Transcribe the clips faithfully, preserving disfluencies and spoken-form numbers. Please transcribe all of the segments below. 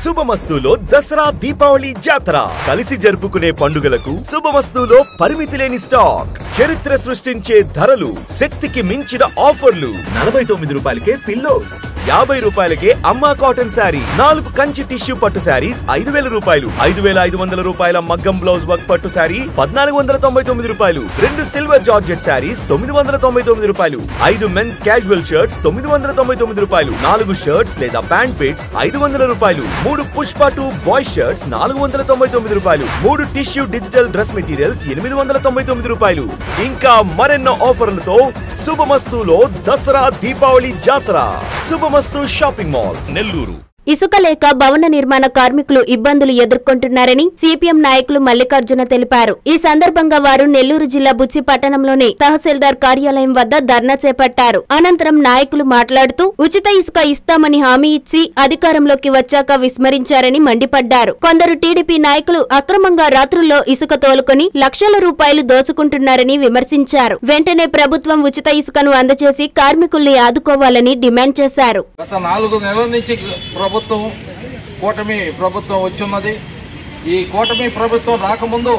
శుభమస్తులో దసరా దీపావళి జాతర కలిసి జరుపుకునే పండుగలకు శుభమస్తులో పరిమితి లేని స్టాక్, చరిత్ర సృష్టించే ధరలు, శక్తికి మించిన ఆఫర్లు. నలభై తొమ్మిది రూపాయలకే పిల్లోస్, యాభై రూపాయలకే అమ్మా కాటన్ శారీ, నాలుగు కంచి టిష్యూ పట్టు శారీస్ ఐదు వేల రూపాయలు, ఐదు వేల ఐదు వందల రూపాయల మగ్గం బ్లౌజ్ వర్క్ పట్టు శారీ పద్నాలుగు వందల తొంభై తొమ్మిది రూపాయలు, రెండు సిల్వర్ జార్జెట్ శారీస్ తొమ్మిది వందల తొంభై తొమ్మిది రూపాయలు, ఐదు మెన్స్ క్యాజువల్ షర్ట్స్ తొమ్మిది వందల తొంభై తొమ్మిది రూపాయలు, నాలుగు షర్ట్స్ లేదా ప్యాంట్ పిట్స్ ఐదు వందల రూపాయలు, మూడు పుష్ప టూ బాయ్ షర్ట్స్ నాలుగు వందల తొంభై తొమ్మిది రూపాయలు, మూడు టిష్యూ డిజిటల్ డ్రెస్ మెటీరియల్స్ ఎనిమిది వందల తొంభై తొమ్మిది రూపాయలు. ఇంకా మరెన్నో ఆఫర్లతో శుభమస్తులో దసరా దీపావళి జాతర. Subhamasthu shopping mall, Nellore. ఇసుక లేక భవన నిర్మాణ కార్మికులు ఇబ్బందులు ఎదుర్కొంటున్నారని సిపిఎం నాయకులు మల్లికార్జున తెలిపారు. ఈ సందర్భంగా వారు నెల్లూరు జిల్లా బుచ్చి పట్టణంలోని తహసీల్దార్ కార్యాలయం వద్ద ధర్నా చేపట్టారు. అనంతరం నాయకులు మాట్లాడుతూ ఉచిత ఇసుక ఇస్తామని హామీ ఇచ్చి అధికారంలోకి వచ్చాక విస్మరించారని మండిపడ్డారు. కొందరు టీడీపీ నాయకులు అక్రమంగా రాత్రుల్లో ఇసుక తోలుకొని లక్షల రూపాయలు దోచుకుంటున్నారని విమర్శించారు. వెంటనే ప్రభుత్వం ఉచిత ఇసుకను అందజేసి కార్మికుల్ని ఆదుకోవాలని డిమాండ్ చేశారు. ప్రభుత్వం కూటమి ప్రభుత్వం వచ్చిన్నది. ఈ కూటమి ప్రభుత్వం రాకముందు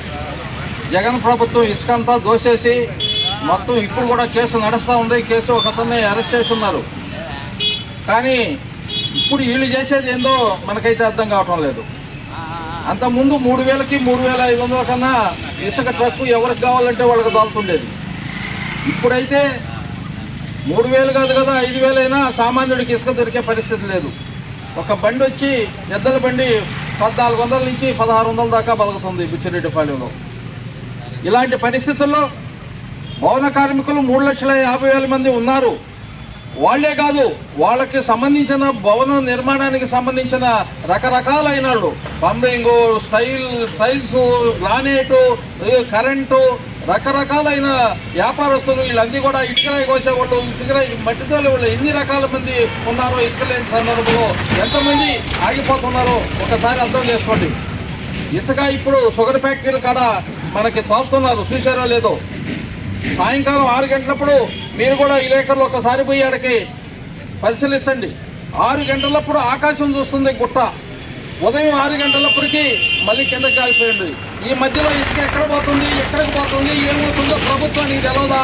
జగన్ ప్రభుత్వం ఇసుకంతా దోసేసి మొత్తం ఇప్పుడు కూడా కేసు నడుస్తూ ఉంది. కేసు ఒక అతన్ని అరెస్ట్ చేసి ఉన్నారు. కానీ ఇప్పుడు వీళ్ళు చేసేది ఏందో మనకైతే అర్థం కావటం లేదు. అంతకుముందు మూడు వేలకి మూడు వేల ఐదు వందల కన్నా ఇసుక ట్రక్కు ఎవరికి కావాలంటే వాళ్ళకి దొరుకుతుండేది. ఇప్పుడైతే మూడు వేలు కాదు కదా, ఐదు వేలైనా సామాన్యుడికి ఇసుక దొరికే పరిస్థితి లేదు. ఒక బండి వచ్చి ఎద్దల బండి పద్నాలుగు వందల నుంచి పదహారు వందల దాకా బలుగుతుంది బుచ్చిరెడ్డిపాలెంలో. ఇలాంటి పరిస్థితుల్లో భవన కార్మికులు మూడు లక్షల యాభై వేల మంది ఉన్నారు. వాళ్లే కాదు, వాళ్ళకి సంబంధించిన భవన నిర్మాణానికి సంబంధించిన రకరకాలైన plumbing, style styles, granite, current, రకరకాలైన వ్యాపారస్తులు వీళ్ళందరూ కూడా ఇటుకరాయి కోసేవాళ్ళు, ఇటుకరాయి మట్టితోలే వాళ్ళు ఎన్ని రకాల మంది ఉన్నారో ఇసుక లేని సందర్భంలో ఎంతమంది ఆగిపోతున్నారో ఒకసారి అర్థం చేసుకోండి. ఇసుక ఇప్పుడు షుగర్ ఫ్యాక్టరీలు కాడ మనకి తోలుతున్నారు, చూసారో లేదో. సాయంకాలం ఆరు గంటలప్పుడు మీరు కూడా ఈ లేఖర్లు ఒకసారి పోయి ఆడికి పరిశీలించండి. ఆరు గంటలప్పుడు ఆకాశం చూస్తుంది గుట్ట, ఉదయం ఆరు గంటలప్పటికి మళ్ళీ కిందకి కాలిపోయింది. ఈ మధ్యలో ఇసుక ఎక్కడ పోతుంది, ఎక్కడికి పోతుంది, ఏమవుతుందో ప్రభుత్వానికి తెలవదా?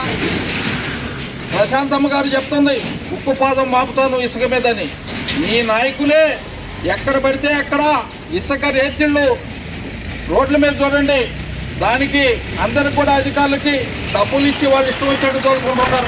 ప్రశాంతమ్మ గారు చెప్తుంది ఉప్పు పాదం మాపుతాను ఇసుక మీదని. మీ నాయకులే ఎక్కడ పడితే అక్కడ ఇసుక రేతిళ్ళు రోడ్ల మీద చూడండి. దానికి అందరికి కూడా అధికారులకి డబ్బులు ఇచ్చి వాళ్ళు ఇష్టం వచ్చేట్టు తోలుకుంటున్నారు.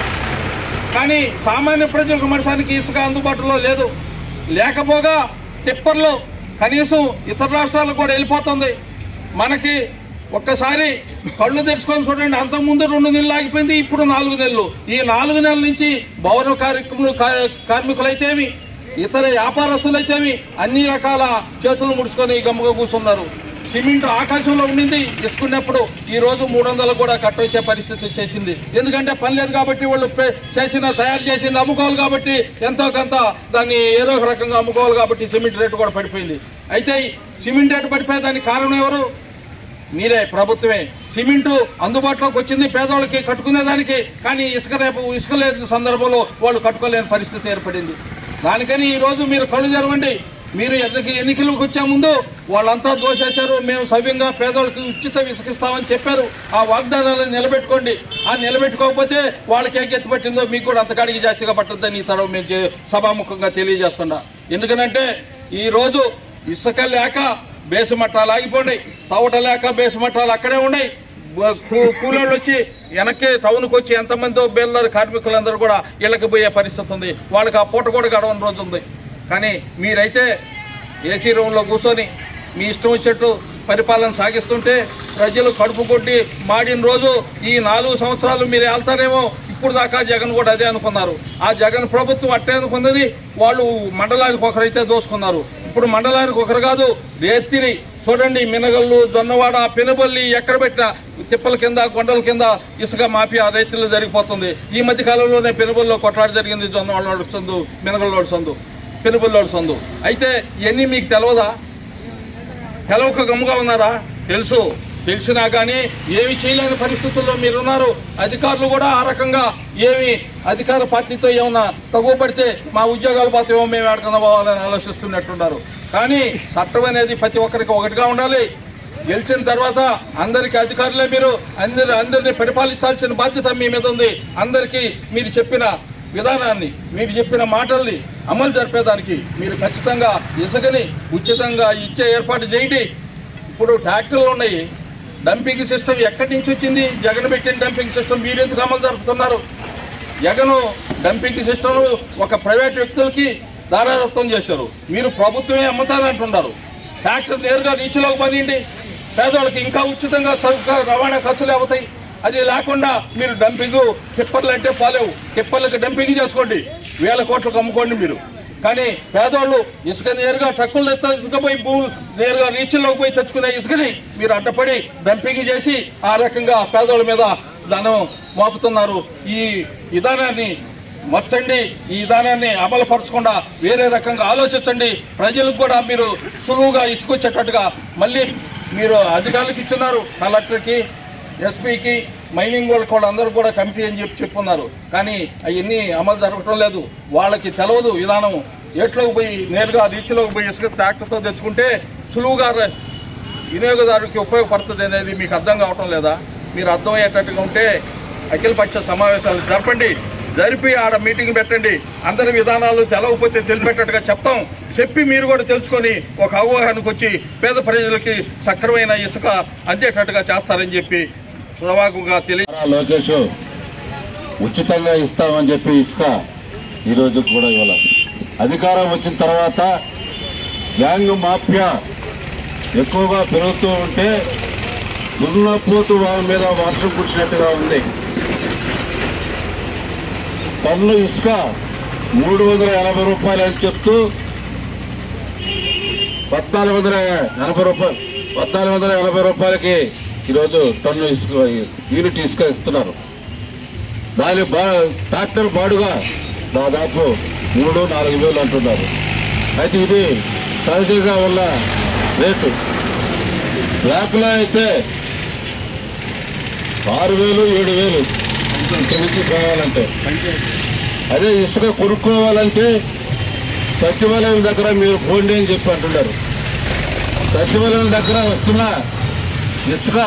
కానీ సామాన్య ప్రజలకు మనసానికి ఇసుక అందుబాటులో లేదు. లేకపోగా టిప్పర్లు కనీసం ఇతర రాష్ట్రాలకు కూడా వెళ్ళిపోతుంది. మనకి ఒక్కసారి కళ్ళు తెరుచుకొని చూడండి, అంతకుముందు రెండు నెలలు ఆగిపోయింది, ఇప్పుడు నాలుగు నెలలు. ఈ నాలుగు నెలల నుంచి భవన కార్మికులు కార్మికులైతేమి ఇతర వ్యాపారస్తులైతేమి అన్ని రకాల చేతులు ముడుచుకొని గమ్ముగా కూర్చున్నారు. సిమెంట్ ఆకాశంలో ఉండింది ఇసుకున్నప్పుడు, ఈ రోజు మూడు వందలు కూడా కట్టొచ్చే పరిస్థితి వచ్చేసింది. ఎందుకంటే పని లేదు కాబట్టి, వాళ్ళు చేసిన తయారు చేసింది అమ్ముకోవాలి కాబట్టి, ఎంతో కొంత దాన్ని ఏదో ఒక రకంగా అమ్ముకోవాలి కాబట్టి సిమెంట్ రేటు కూడా పడిపోయింది. అయితే సిమెంట్ రేటు పడిపోయేదానికి కారణం ఎవరు? మీరే, ప్రభుత్వమే. సిమెంటు అందుబాటులోకి వచ్చింది పేదవాళ్ళకి కట్టుకునేదానికి, కానీ ఇసుక రేపు ఇసుక లేని సందర్భంలో వాళ్ళు కట్టుకోలేని పరిస్థితి ఏర్పడింది. దానికని ఈరోజు మీరు కళ్ళు తెరవండి. మీరు ఎన్నిక ఎన్నికలకు వచ్చే ముందు వాళ్ళంతా దోషేశారు, మేము సవ్యంగా పేదవాళ్ళకి ఉచిత ఇసుకిస్తామని చెప్పారు. ఆ వాగ్దానాలను నిలబెట్టుకోండి. ఆ నిలబెట్టుకోకపోతే వాళ్ళకి ఏ గెత్తి పట్టిందో మీకు కూడా అంతకాడికి జాస్తిగా పట్టద్దని ఈ తరం మేము సభాముఖంగా తెలియజేస్తున్నా. ఎందుకనంటే ఈరోజు ఇసుక లేక బేసుమట్టాలు ఆగిపోయినాయి, తవట లేక బేసుమట్టాలు అక్కడే ఉన్నాయి. కూలోళ్ళు వచ్చి వెనక్కి టౌన్కి వచ్చి ఎంతమందో బేల్దారు కార్మికులందరూ కూడా ఇళ్ళకి పోయే పరిస్థితి ఉంది. వాళ్ళకి ఆ పూట కూడా గడవని రోజు ఉంది. కానీ మీరైతే ఏసీ రూమ్లో కూర్చొని మీ ఇష్టం వచ్చేట్టు పరిపాలన సాగిస్తుంటే ప్రజలు కడుపు కొట్టి మాడిన రోజు ఈ నాలుగు సంవత్సరాలు మీరు వెళ్తారేమో. ఇప్పుడు దాకా జగన్ కూడా అదే అనుకున్నారు. ఆ జగన్ ప్రభుత్వం అట్టే అనుకున్నది. వాళ్ళు మండలానికి ఒకరైతే దోసుకున్నారు. ఇప్పుడు మండలానికి ఒకరు కాదు, రేతిరి చూడండి, మినగల్లు, దొన్నవాడ, పెనుబల్లి ఎక్కడ పెట్టినా తిప్పల కింద, కొండల కింద ఇసుక మాఫియా రైతులు జరిగిపోతుంది. ఈ మధ్య కాలంలోనే పెనుబల్లో కొట్లాట జరిగింది. దొన్నవాడ సందు, మినగల్లోడు సందు, పెనుబల్లోడు సందు. అయితే ఇవన్నీ మీకు తెలవదా? తెలవక గమ్ముగా ఉన్నారా? తెలుసు. తెలిసినా కానీ ఏమి చేయలేని పరిస్థితుల్లో మీరున్నారు. అధికారులు కూడా ఆ రకంగా ఏమి అధికార పార్టీతో ఏమన్నా తగువ పడితే మా ఉద్యోగాలు పోతేమో మేము ఎక్కడికన్నా పోవాలని ఆలోచిస్తున్నట్టున్నారు. కానీ చట్టం అనేది ప్రతి ఒక్కరికి ఒకటిగా ఉండాలి. గెలిచిన తర్వాత అందరికీ అధికారులే, మీరు అందరి అందరినీ పరిపాలించాల్సిన బాధ్యత మీ మీద ఉంది. అందరికీ మీరు చెప్పిన విధానాన్ని, మీరు చెప్పిన మాటల్ని అమలు జరిపేదానికి మీరు ఖచ్చితంగా ఇసుకని ఉచితంగా ఇచ్చే ఏర్పాటు చేయండి. ఇప్పుడు ట్రాక్టర్లు ఉన్నాయి, డంపింగ్ సిస్టమ్ ఎక్కడి నుంచి వచ్చింది? జగన్ పెట్టిన డంపింగ్ సిస్టమ్ మీరు ఎందుకు అమలు జరుపుతున్నారు? జగన్ డంపింగ్ సిస్టమ్ ఒక ప్రైవేట్ వ్యక్తులకి దారాదత్తం చేశారు. మీరు ప్రభుత్వమే అమ్ముతానంటున్నారు. ట్రాక్టర్ నేరుగా రీచ్లోకి పనియండి, పేదవాళ్ళకి ఇంకా ఉచితంగా రవాణా ఖర్చులు అవుతాయి. అది లేకుండా మీరు డంపింగ్ టిప్పర్లు అంటే పోలేవు, టిప్పర్లకు డంపింగ్ చేసుకోండి, వేల కోట్లకు అమ్ముకోండి మీరు. కానీ పేదవాళ్ళు ఇసుక నేరుగా ట్రక్కులు ఎత్తుకుపోయి భూములు నేరుగా రీచ్ల్లోకి పోయి తెచ్చుకునే ఇసుకని మీరు అడ్డపడి డంపింగ్ చేసి ఆ రకంగా పేదవాళ్ళ మీద ధనం మోపుతున్నారు. ఈ విధానాన్ని మార్చండి, ఈ విధానాన్ని అమలుపరచకుండా వేరే రకంగా ఆలోచించండి. ప్రజలకు కూడా మీరు సులువుగా ఇసుకొచ్చేటట్టుగా మళ్ళీ మీరు అధికారులకు ఇచ్చున్నారు, కలెక్టర్కి, ఎస్పీకి, మైనింగ్ వాళ్ళకి కూడా అందరూ కూడా కమిటీ అని చెప్పి చెప్పున్నారు. కానీ అవన్నీ అమలు జరగటం లేదు. వాళ్ళకి తెలవదు విధానం. ఏట్లోకి పోయి నేరుగా రీచ్లోకి పోయి ఇసుక ట్రాక్టర్తో తెచ్చుకుంటే సులువుగా వినియోగదారుడికి ఉపయోగపడుతుంది అనేది మీకు అర్థం కావటం లేదా? మీరు అర్థమయ్యేటట్టుగా ఉంటే అఖిలపక్ష సమావేశాలు జరపండి, జరిపి ఆడ మీటింగ్ పెట్టండి. అందరి విధానాలు తెలవకపోతే తెలిపేటట్టుగా చెప్తాం. చెప్పి మీరు కూడా తెలుసుకొని ఒక అవగాహనకు వచ్చి పేద ప్రజలకి సక్రమైన ఇసుక అందేటట్టుగా చేస్తారని చెప్పి సవాలుగా తెలియ లోకేష్ ఉచితంగా ఇస్తామని చెప్పి ఇసుక ఈరోజు కూడా ఇవ్వాలి. అధికారం వచ్చిన తర్వాత గ్యాంగ్ మాఫియా ఎక్కువగా పెరుగుతూ ఉంటే దున్నపోతూ వాళ్ళ మీద వర్షం కురిసినట్టుగా ఉంది. టన్ను ఇసుక మూడు వందల ఎనభై రూపాయలు అని చెప్తూ పద్నాలుగు వందల ఎనభై రూపాయలు పద్నాలుగు వందల ఎనభై రూపాయలకి ఈరోజు టన్ను ఇసుక యూనిట్ ఇసుక ఇస్తున్నారు. దాని బా ట్రాక్టర్ బాడుగా దాదాపు మూడు నాలుగు వేలు అంటున్నారు. అయితే ఇది సహజంగా ఉన్న రేటు. బ్లాక్లో అయితే ఆరు వేలు ఏడు వేలు ఇంటి నుంచి కావాలంటే. అదే ఇసుక కొనుక్కోవాలంటే సచివాలయం దగ్గర మీరు పోండి అని చెప్పి అంటున్నారు. సచివాలయం దగ్గర వస్తున్న ఇసుక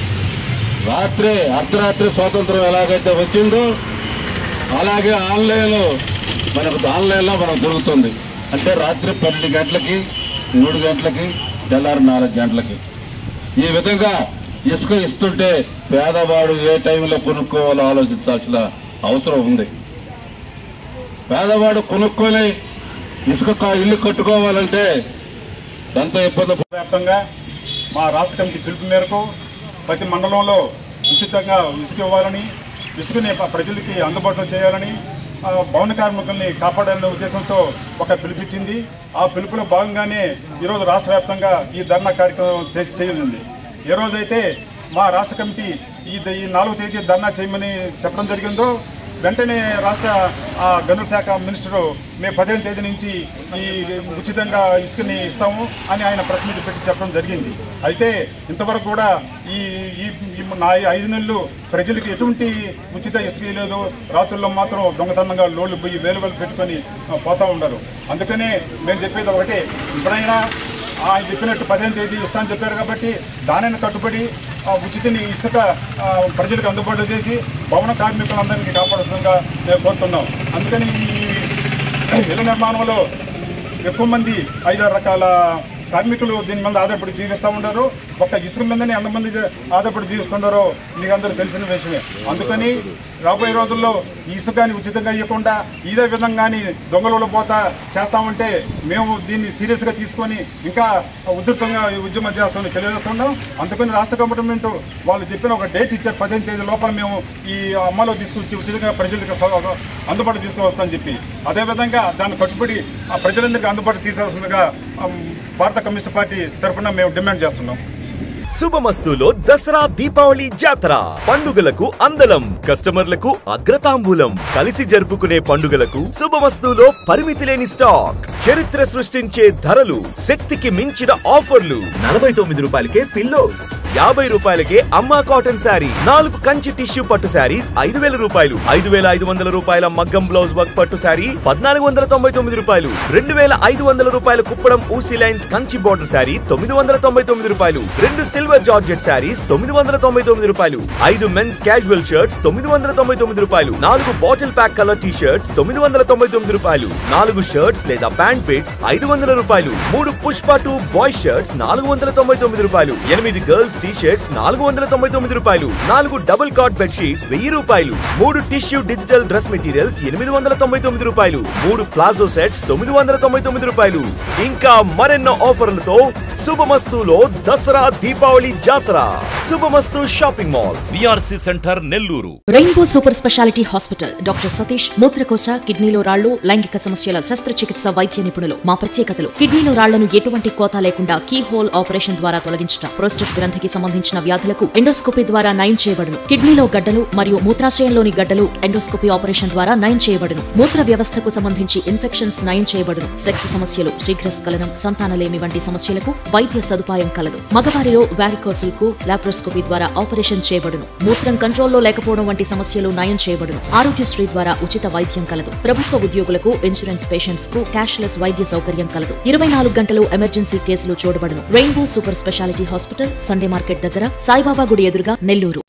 రాత్రి అర్ధరాత్రి స్వాతంత్రం ఎలాగైతే వచ్చిందో అలాగే ఆన్లైన్లో మనకు ఆన్లైన్లో మనకు దొరుకుతుంది. అంటే రాత్రి పన్నెండు గంటలకి, మూడు గంటలకి, తెల్లారి నాలుగు గంటలకి ఈ విధంగా ఇసుక ఇస్తుంటే పేదవాడు ఏ టైంలో కొనుక్కోవాలో ఆలోచించాల్సిన అవసరం ఉంది. పేదవాడు కొనుక్కొని ఇసుక ఇల్లు కట్టుకోవాలంటే ఎంత ఇబ్బంది. వ్యాప్తంగా మా రాష్ట్ర కమిటీ పిలుపు మేరకు ప్రతి మండలంలో ఉచితంగా ఇసుక ఇవ్వాలని, ఇసుకని ప్రజలకి అందుబాటులో చేయాలని, భవన కార్మికుల్ని కాపాడాలనే ఉద్దేశంతో ఒక పిలుపుచ్చింది. ఆ పిలుపులో భాగంగానే ఈరోజు రాష్ట్ర వ్యాప్తంగా ఈ ధర్నా కార్యక్రమం చేయనుంది. ఏ రోజైతే మా రాష్ట్ర కమిటీ ఈ ఈ నాలుగో తేదీ ధర్నా చేయమని చెప్పడం జరిగిందో వెంటనే రాష్ట్ర గనుల శాఖ మినిస్టరు మేము పదిహేను తేదీ నుంచి ఈ ఉచితంగా ఇసుకని ఇస్తాము అని ఆయన ప్రెస్ మీట్ పెట్టి చెప్పడం జరిగింది. అయితే ఇంతవరకు కూడా ఈ ఈ నా ఐదు నెలలు ప్రజలకు ఎటువంటి ఉచిత ఇసుక లేదు. రాత్రుల్లో మాత్రం దొంగతనంగా లోళ్ళు పోయి వేలు వేలు పెట్టుకొని పోతూ ఉన్నారు. అందుకనే మేము చెప్పేది ఒకటే, ఇప్పుడైనా ఆయన చెప్పినట్టు పదిహేను తేదీ ఇస్తామని చెప్పారు కాబట్టి దానిని కట్టుబడి ఉచితని ఇసుక ప్రజలకు అందుబాటులో చేసి భవన కార్మికులందరికీ కాపాడాల్సిందిగా మేము కోరుతున్నాం. అందుకని ఈ ఇళ్ల నిర్మాణంలో ఎక్కువ మంది ఐదారు రకాల కార్మికులు దీని మీద ఆధారపడి జీవిస్తూ ఉన్నారు. ఒక్క ఇసుక మీదనే ఎంతమంది ఆధారపడి జీవిస్తున్నారో మీకు అందరూ తెలిసిన విషయమే. అందుకని రాబోయే రోజుల్లో ఈ ఇసుకని ఉచితంగా ఇవ్వకుండా ఇదే విధంగాని దొంగలలో పోతా చేస్తామంటే మేము దీన్ని సీరియస్గా తీసుకొని ఇంకా ఉధృతంగా ఉద్యమం చేస్తామని తెలియజేస్తున్నాం. అందుకని రాష్ట్ర గవర్నమెంట్ వాళ్ళు చెప్పిన ఒక డేట్ ఇచ్చారు, పదిహేను తేదీ లోపల మేము ఈ అమలు తీసుకొచ్చి ఉచితంగా ప్రజలకు అందుబాటు తీసుకువస్తామని చెప్పి, అదేవిధంగా దాన్ని కట్టుబడి ఆ ప్రజలందరికీ అందుబాటు తీసుకోవాల్సిందిగా భారత కమ్యూనిస్ట్ పార్టీ తరఫున మేము డిమాండ్ చేస్తున్నాం. శుభమస్తులో దసరా దీపావళి జాతర పండుగలకు అందలం కస్టమర్లకు అగ్రతాంబూలం కలిసి జరుపుకునే పండుగలకు శుభమస్తులో పరిమితి లేని స్టాక్ చరిత్ర సృష్టించే ధరలు శక్తికి మించిన ఆఫర్లు నలభై తొమ్మిది రూపాయలకే పిల్లోస్ యాభై రూపాయలకే అమ్మా కాటన్ శారీ నాలుగు కంచి టిష్యూ పట్టు శారీస్ ఐదు వేల రూపాయలు ఐదు వేల ఐదు వందల రూపాయల మగ్గం బ్లౌజ్ వర్క్ పట్టు శారీ పద్నాలుగు వందల తొంభై తొమ్మిది రూపాయలు రెండు వేల ఐదు వందల రూపాయల కుప్పడం ఊసీ లైన్స్ కంచి బోర్డర్ శారీ తొమ్మిది వందల తొంభై తొమ్మిది రూపాయలు రెండు సిల్వర్ జార్జెట్ శారీస్ తొమ్మిది వందల తొంభై తొమ్మిది రూపాయలు ఐదు మెన్స్ క్యాజువల్ షర్ట్స్ తొమ్మిది వందల తొంభై తొమ్మిది రూపాయలు నాలుగు bottle pack colour T shirts తొమ్మిది వందల తొంభై తొమ్మిది రూపాయలు నాలుగు షర్ట్స్ లేదా ప్యాంట్ పిట్స్ ఐదు వందల రూపాయలు మూడు పుష్ప టూ బాయ్ షర్ట్స్ నాలుగు వందల తొంభై తొమ్మిది రూపాయలు ఎనిమిది గర్ల్స్ టీ షర్ట్స్ నాలుగు వందల తొంభై తొమ్మిది రూపాయలు నాలుగు డబుల్ కాట్ బెడ్ షీట్స్ వెయ్యి రూపాయలు మూడు టిష్యూ డిజిటల్ డ్రెస్ మెటీరియల్స్ ఎనిమిది వందల తొంభై తొమ్మిది రూపాయలు మూడు ప్లాజో సెట్స్ తొమ్మిది వందల తొంభై తొమ్మిది రూపాయలు ఇంకా మరెన్నో ఆఫర్లతో శుభమస్తులో దసరా దీపావళి జాతర Subhamasthu shopping mall VRC centre Nellore. Rainbow super speciality hospital doctor Satish మూత్రకోశ కిడ్నీలో రాళ్లు లైంగిక సమస్యల శస్త్రచికిత్స వైద్య నిపుణులు. మా ప్రత్యేకతలు కిడ్నీలో రాళ్లను ఎటువంటి కోత లేకుండా కీ హోల్ ఆపరేషన్ ద్వారా తొలగించడం, ప్రోస్టేట్ గ్రంథికి సంబంధించిన వ్యాధులకు ఎండోస్కోపీ ద్వారా నయం చేయబడును. కిడ్నీలో గడ్డలు మరియు మూత్రాశయంలోని గడ్డలు ఎండోస్కోపీ ఆపరేషన్ ద్వారా నయం చేయబడును. మూత్ర వ్యవస్థకు సంబంధించి ఇన్ఫెక్షన్స్ నయం చేయబడును. సెక్స్ సమస్యలు, శీఘ్రస్ఖలనం, సంతానలేమి వంటి సమస్యలకు వైద్య సదుపాయం కలదు. మగవారిలో వారికోసిల్ కు లాప్రోస్కోపీ ద్వారా ఆపరేషన్ చేయబడును. మూత్రం కంట్రోల్లో లేకపోవడం వంటి సమస్యలు నయం చేయబడును. ఆరోగ్యశ్రీ ద్వారా ఉచిత వైద్యం కలదు. ప్రభుత్వ ఉద్యోగులకు, ఇన్సూరెన్స్ పేషెంట్స్ కు క్యాష్లెస్ వైద్య సౌకర్యం కలదు. ఇరవై నాలుగు గంటలు ఎమర్జెన్సీ కేసులు చూడబడును. Rainbow super speciality hospital, Sunday market దగ్గర, సాయిబాబా గుడి ఎదురుగా, నెల్లూరు.